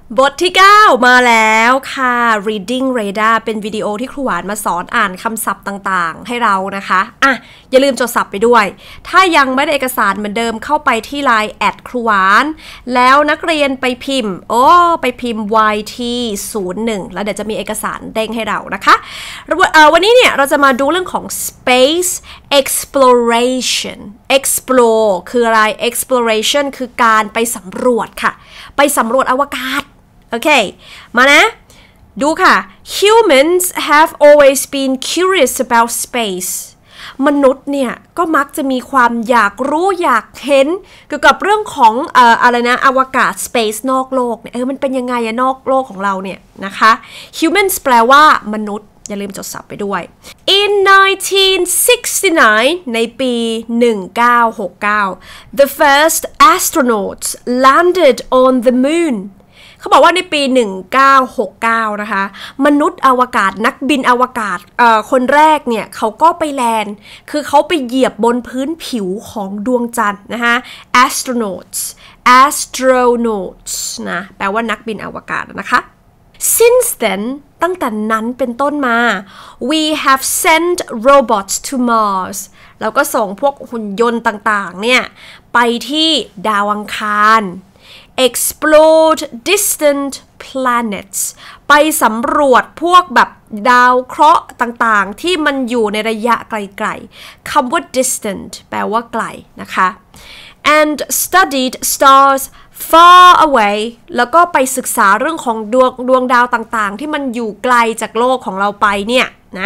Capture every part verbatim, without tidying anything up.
บทที่เก้ามาแล้วค่ะ Reading Radar เป็นวิดีโอที่ครูหวานมาสอนอ่านคำศัพท์ต่างๆให้เรานะคะอ่ะอย่าลืมจดศัพท์ไปด้วยถ้ายังไม่ได้เอกสารเหมือนเดิมเข้าไปที่ ไลน์ แอท ครูหวานแล้วนักเรียนไปพิมพ์โอ้ไปพิมพ์ วาย ที ศูนย์ หนึ่ง แล้วเดี๋ยวจะมีเอกสารเด้งให้เรานะคะวันนี้เนี่ยเราจะมาดูเรื่องของ Space Exploration Explore คืออะไร Exploration คือการไปสำรวจค่ะไปสำรวจอวกาศโอเคมานะดูค่ะ Humans have always been curious about space มนุษย์เนี่ยก็มักจะมีความอยากรู้อยากเห็นเกี่ยวกับเรื่องของเอ่ออะไรนะอวกาศ space นอกโลกเนี่ยเออมันเป็นยังไงอะนอกโลกของเราเนี่ยนะคะ Humans แปลว่ามนุษย์อย่าลืมจดศัพท์ไปด้วย In nineteen sixty-nine ในปี หนึ่งเก้าหกเก้า the first astronauts landed on the moonเขาบอกว่าในปี หนึ่งเก้าหกเก้า นะคะมนุษย์อวกาศนักบินอวกาศเอ่อคนแรกเนี่ยเขาก็ไปแลนด์คือเขาไปเหยียบบนพื้นผิวของดวงจันทร์นะคะ astronauts astronauts นะแปลว่านักบินอวกาศนะคะ since then ตั้งแต่นั้นเป็นต้นมา we have sent robots to Mars เราก็ส่งพวกหุ่นยนต์ต่างๆเนี่ยไปที่ดาวอังคาร explored distant planets ไปสำรวจพวกแบบดาวเคราะห์ต่างๆที่มันอยู่ในระยะไกลๆคำว่า distant แปลว่าไกลนะคะ and studied stars far away แล้วก็ไปศึกษาเรื่องของดวงดวงดาวต่างๆที่มันอยู่ไกลจากโลกของเราไปเนี่ยนะ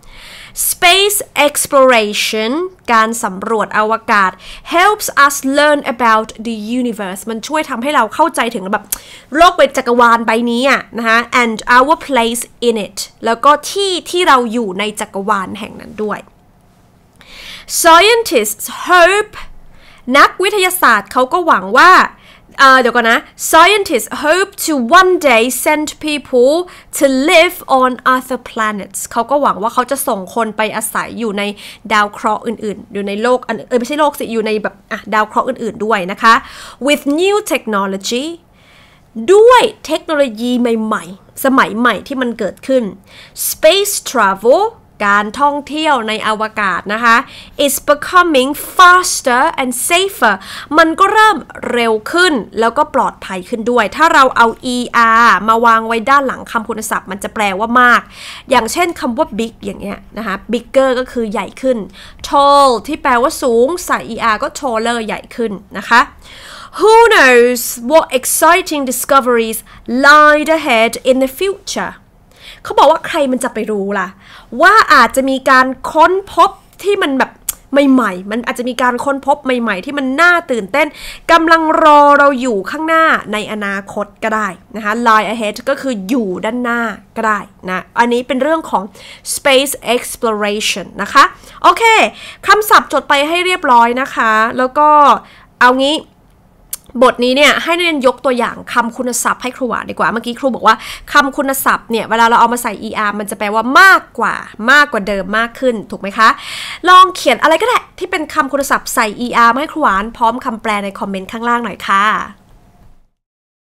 Space exploration การสำรวจอวกาศ helps us learn about the universe มันช่วยทำให้เราเข้าใจถึงแบบโลกใบจักรวาลใบนี้อ่ะนะคะ and our place in it แล้วก็ที่ที่เราอยู่ในจักรวาลแห่งนั้นด้วย Scientists hope นักวิทยาศาสตร์เขาก็หวังว่าเอ่อเดี๋ยวก่อนนะ Scientists hope to one day send people to live on other planets เขาก็หวังว่าเขาจะส่งคนไปอาศัยอยู่ในดาวเคราะห์อื่นๆอยู่ในโลกเออไม่ใช่โลกสิอยู่ในแบบอ่ะดาวเคราะห์อื่นๆด้วยนะคะ with new technology ด้วยเทคโนโลยีใหม่ๆสมัยใหม่ที่มันเกิดขึ้น space travelการท่องเที่ยวในอวกาศนะคะ is becoming faster and safer มันก็เริ่มเร็วขึ้นแล้วก็ปลอดภัยขึ้นด้วยถ้าเราเอา อี อาร์ มาวางไว้ด้านหลังคำคุณศัพท์มันจะแปลว่ามากอย่างเช่นคำว่า big อย่างเงี้ยนะคะ bigger ก็คือใหญ่ขึ้น tall ที่แปลว่าสูงใส่ อี อาร์ ก็ taller ใหญ่ขึ้นนะคะ Who knows what exciting discoveries lie ahead in the futureเขาบอกว่าใครมันจะไปรู้ล่ะว่าอาจจะมีการค้นพบที่มันแบบใหม่ๆมันอาจจะมีการค้นพบใหม่ๆที่มันน่าตื่นเต้นกำลังรอเราอยู่ข้างหน้าในอนาคตก็ได้นะคะ lie ahead ก็คืออยู่ด้านหน้าก็ได้นะอันนี้เป็นเรื่องของ space exploration นะคะโอเคคำศัพท์จดไปให้เรียบร้อยนะคะแล้วก็เอางี้บทนี้เนี่ยให้นักเรียนยกตัวอย่างคำคุณศัพท์ให้ครูหวานดีกว่าเมื่อกี้ครูบอกว่าคำคุณศัพท์เนี่ยเวลาเราเอามาใส่ อี อาร์ มันจะแปลว่ามากกว่ามากกว่าเดิมมากขึ้นถูกไหมคะลองเขียนอะไรก็ได้ที่เป็นคำคุณศัพท์ใส่ อี อาร์ มาให้ครูหวานพร้อมคำแปลในคอมเมนต์ข้างล่างหน่อยค่ะ